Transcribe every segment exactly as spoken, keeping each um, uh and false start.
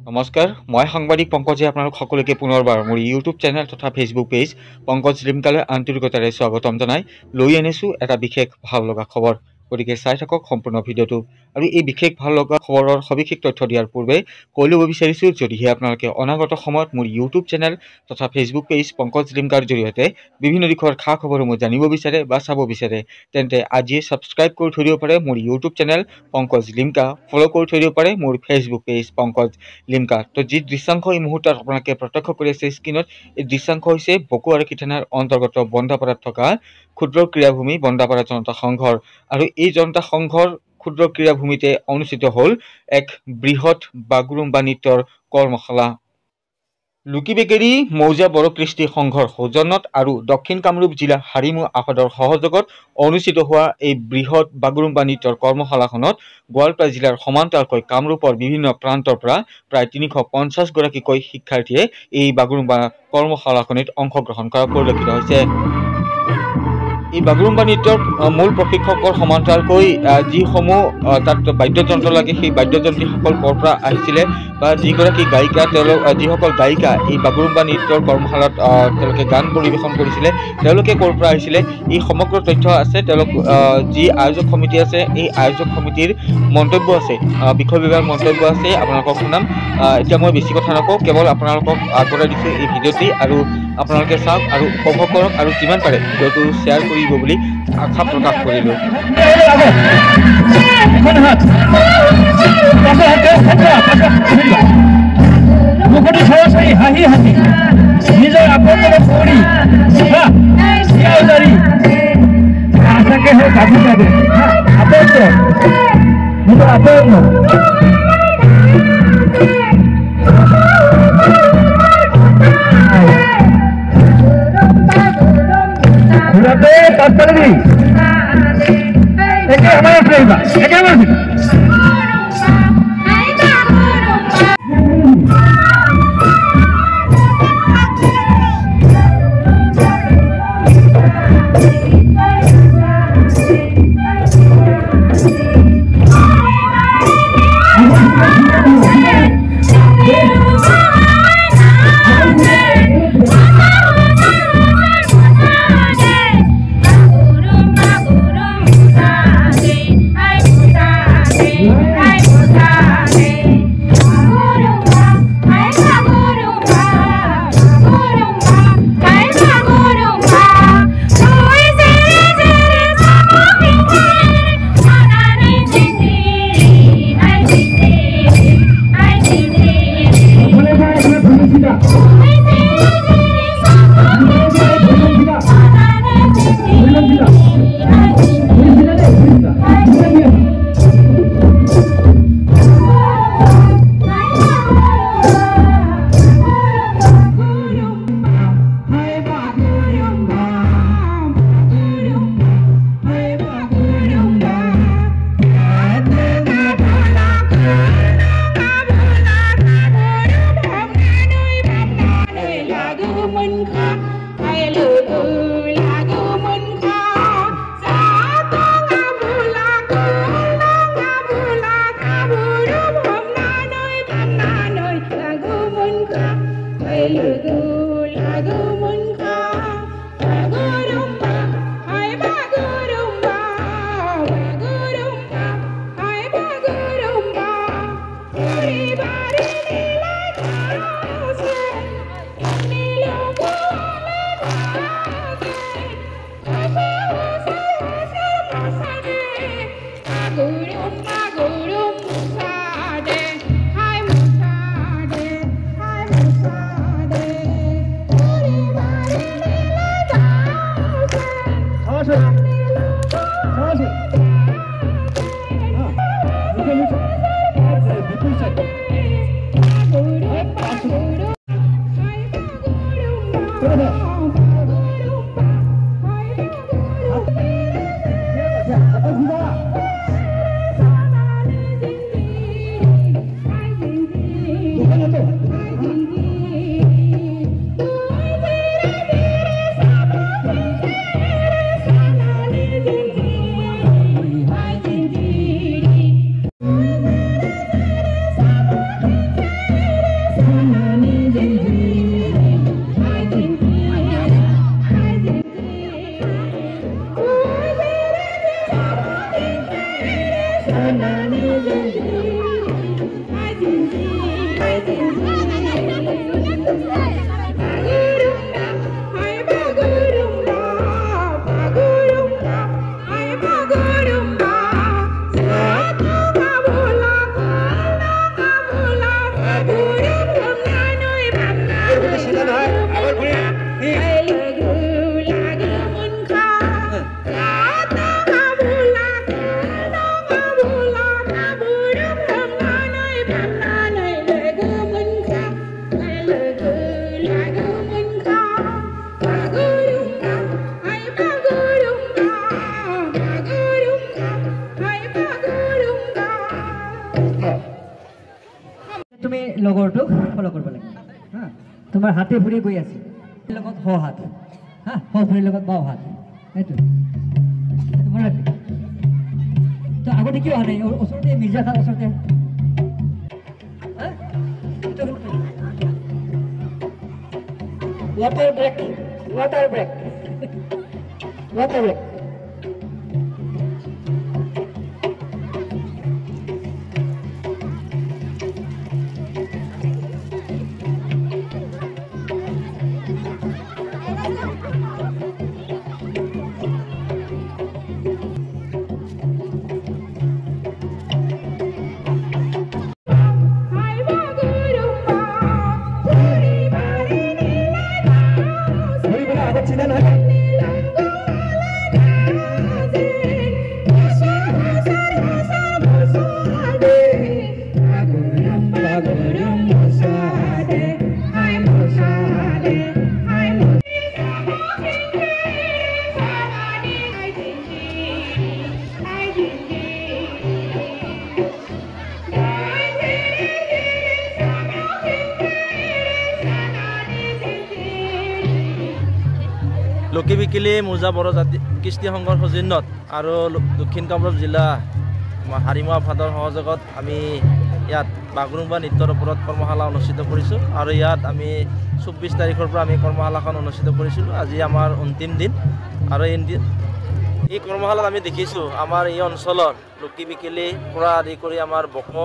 নমস্কাৰ, মই সাংবাদিক পংকজে আপোনালোক সকলোকে পুনৰবাৰ মোৰ ইউটিউব চেনেল তথা ফেচবুক পেজ পংকজ লিমকালৈ আন্তৰিকতাৰে স্বাগতম জনাই লৈ আনিছোঁ এটা বিশেষ ভাল লগা খবৰ। গতিকে চাই থাকক সম্পূৰ্ণ ভিডিঅ'টো। আৰু এই বিশেষ ভাল লগা খবৰৰ সবিশেষ তথ্য দিয়াৰ পূৰ্বে কৈ ল'ব বিচাৰিছোঁ, যদিহে আপোনালোকে অনাগত সময়ত মোৰ ইউটিউব চেনেল তথা ফেচবুক পেজ পংকজ লিমকাৰ জৰিয়তে বিভিন্ন দিশৰ খা খবৰসমূহ জানিব বিচাৰে বা চাব বিচাৰে, তেন্তে আজিয়ে ছাবস্ক্ৰাইব কৰি থৈ দিব পাৰে মোৰ YouTube channel Pankaj Limka, follow' কৰি থৈ দিব পাৰে মোৰ ফেচবুক পেজ পংকজ লিমকা। তো যি দৃশ্যাংশ এই মুহূৰ্তত আপোনালোকে প্ৰত্যক্ষ কৰি আছে স্ক্ৰীণত, এই দৃশ্যাংশ হৈছে বকুৱাৰী থানাৰ অন্তৰ্গত বন্দাপাৰাত থকা ক্ষুদ্ৰ ক্ৰীড়াভূমি বন্দাপাৰা জনতা সংঘৰ। আৰু এই জনতা সংঘৰ ক্ষুদ্ৰ ক্ৰীড়াভূমিতে অনুষ্ঠিত হ'ল এক বৃহৎ বাগুৰুম্বা নৃত্যৰ কৰ্মশালা। লুকি বেকেৰী মৌজা বড়ো কৃষ্টি সংঘৰ সৌজন্যত আৰু দক্ষিণ কামৰূপ জিলা হাৰিমু আসদৰ সহযোগত অনুষ্ঠিত হোৱা এই বৃহৎ বাগুৰুম্বা নৃত্যৰ কৰ্মশালাখনত গোৱালপাৰা জিলাৰ সমান্তৰালকৈ কামৰূপৰ বিভিন্ন প্ৰান্তৰ পৰা প্ৰায় তিনিশ পঞ্চাছ গৰাকীকৈ শিক্ষাৰ্থীয়ে এই বাগুৰুম্বা কৰ্মশালাখনিত অংশগ্ৰহণ কৰা পৰিলক্ষিত হৈছে। এই বাগুৰুম্বা নৃত্যৰ মূল প্ৰশিক্ষকৰ সমান্তৰালকৈ যিসমূহ তাত বাদ্যযন্ত্ৰ লাগে, সেই বাদ্যযন্ত্ৰীসকল ক'ৰ পৰা আহিছিলে বা যিগৰাকী গায়িকা তেওঁলোক যিসকল গায়িকা এই বাগুৰুম্বা নৃত্যৰ কৰ্মশালাত তেওঁলোকে গান পৰিৱেশন কৰিছিলে, তেওঁলোকে ক'ৰ পৰা আহিছিলে, এই সমগ্ৰ তথ্য আছে। তেওঁলোক যি আয়োজক সমিতি আছে, এই আয়োজক সমিতিৰ মন্তব্য আছে, বিষয় বিভাগৰ মন্তব্য আছে, আপোনালোকক শুনাম। এতিয়া মই বেছি কথা নকওঁ, কেৱল আপোনালোকক আগবঢ়াই দিছোঁ এই ভিডিঅ'টি, আৰু আপোনালোকে চাওক আৰু উপভোগ কৰক, আৰু যিমান পাৰে ভিডিঅ'টো শ্বেয়াৰ কৰিব বুলি আশা প্ৰকাশ কৰিলোঁ। হাঁহি হাঁহি নিজৰ আপোনজনক কৰি আশাকে হৈ কাটি যাবে আপোনজন নিজৰ আপোনজন ঘূৰাতে তাত পালিবি একে আমাৰ ফ্লেভাৰ একে আমাৰ তুমি লগৰটোক ফ'ল' কৰিব লাগে হা তোমাৰ হাতে ভৰি গৈ আছে লগত হ হাত হা হ ভৰিৰ লগত বাও হাত এইটো তোমাৰ তো আগতে কি হোৱা নাই ওচৰতে মিৰ্জা খান ওচৰতে water break water break water break Lakshmi বিকিলি মোজা বড়ো জাতি কৃষ্টি সংঘৰ সৌজন্যত আৰু দক্ষিণ কামৰূপ জিলা হাৰিমু আফাদৰ সহযোগত আমি ইয়াত বাগৰুম্বা নৃত্যৰ ওপৰত কৰ্মশালা অনুষ্ঠিত কৰিছোঁ আৰু ইয়াত আমি চৌব্বিছ তাৰিখৰ পৰা আমি কৰ্মশালাখন অনুষ্ঠিত কৰিছিলোঁ আজি আমাৰ অন্তিম দিন আৰু এই দিন এই কৰ্মশালাত আমি দেখিছোঁ আমাৰ এই অঞ্চলৰ লক্ষী বিকিলিৰ পৰা আদি কৰি আমাৰ বকো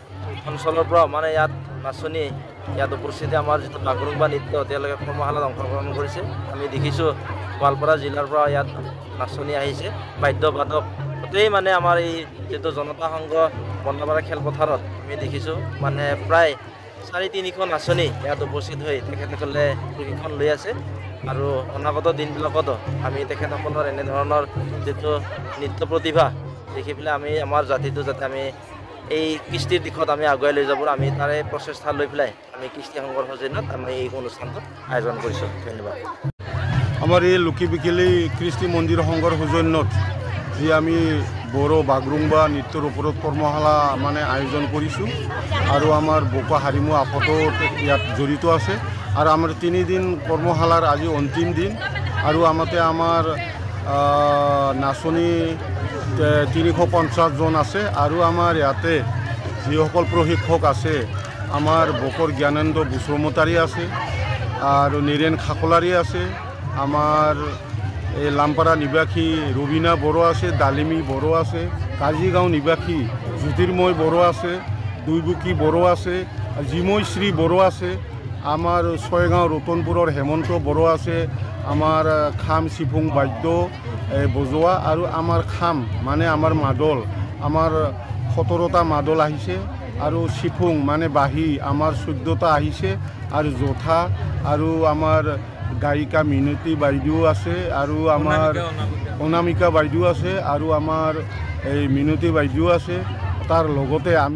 অঞ্চলৰ পৰা মানে ইয়াত নাচনী ইয়াত উপস্থিতি আমাৰ যিটো বাগৰুম্বা নৃত্য তেওঁলোকে কৰ্মশালাত অংশগ্ৰহণ কৰিছে আমি দেখিছোঁ গোৱালপাৰা জিলাৰ পৰা ইয়াত নাচনী আহিছে বাদ্যবাদক গোটেই মানে আমাৰ এই যিটো জনতা সংঘ বন্দাপাৰা খেলপথাৰত আমি দেখিছোঁ মানে প্ৰায় চাৰি তিনিশ নাচনী ইয়াত উপস্থিত হৈ তেখেতসকলে প্ৰশিক্ষণ লৈ আছে আৰু অনাগত দিনবিলাকতো আমি তেখেতসকলৰ এনেধৰণৰ যিটো নৃত্য প্ৰতিভা দেখি পেলাই আমি আমাৰ জাতিটো যাতে আমি এই কৃষ্টিৰ দিশত আমি আগুৱাই লৈ যাবলৈ আমি তাৰে প্ৰচেষ্টা লৈ পেলাই আমি কৃষ্টি সংঘৰ সৌজন্যত আমি এই অনুষ্ঠানটো আয়োজন কৰিছোঁ ধন্যবাদ আমাৰ এই লক্ষী বিকিলি কৃষ্টি মন্দিৰ সংঘৰ সৌজন্যত যি আমি বড়ো বাগৰুম্বা নৃত্যৰ ওপৰত কৰ্মশালা মানে আয়োজন কৰিছোঁ আৰু আমাৰ বকো হাৰিমু আফাদো ইয়াত জড়িত আছে আৰু আমাৰ তিনিদিন কৰ্মশালাৰ আজি অন্তিম দিন আৰু আমাতে আমাৰ নাচনী তিনিশ পঞ্চাছজন আছে আৰু আমাৰ ইয়াতে যিসকল প্ৰশিক্ষক আছে আমাৰ বকৰ জ্ঞানেন্দ্ৰ বুচৰমতাৰী আছে আৰু নীৰেণ খাকলাৰী আছে আমাৰ এই লামপাৰা নিবাসী ৰবীনা বড়ো আছে ডালিমী বড়ো আছে কাজিগাঁও নিবাসী জ্যোতিৰ্ময় বড়ো আছে দুইবুকী বড়ো আছে জিময়শ্ৰী বড়ো আছে আমাৰ ছয়গাঁও ৰতনপুৰৰ হেমন্ত বড়ো আছে আমাৰ খাম চিফুং বাদ্য বজোৱা আৰু আমাৰ খাম মানে আমাৰ মাদল আমাৰ সোতৰটা মাদল আহিছে আৰু চিফুং মানে বাঁহী আমাৰ চৈধ্যটা আহিছে আৰু জোঠা আৰু আমাৰ গায়িকা মিনতী বাইদেউ আছে আৰু আমাৰ অনামিকা বাইদেউ আছে আৰু আমাৰ এই মিনতী বাইদেউ আছে তাৰ লগতে আমি